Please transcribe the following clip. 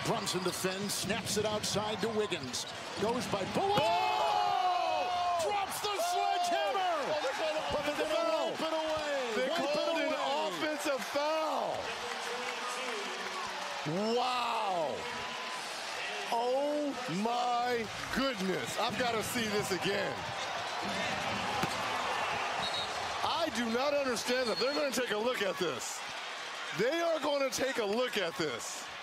Brunson defends, snaps it outside to Wiggins. Goes by Bullock. Oh! Drops the sledgehammer. But They're going to wipe it away. They called an offensive foul. Wow. Oh my goodness. I've got to see this again. I do not understand that. They're going to take a look at this. They are going to take a look at this.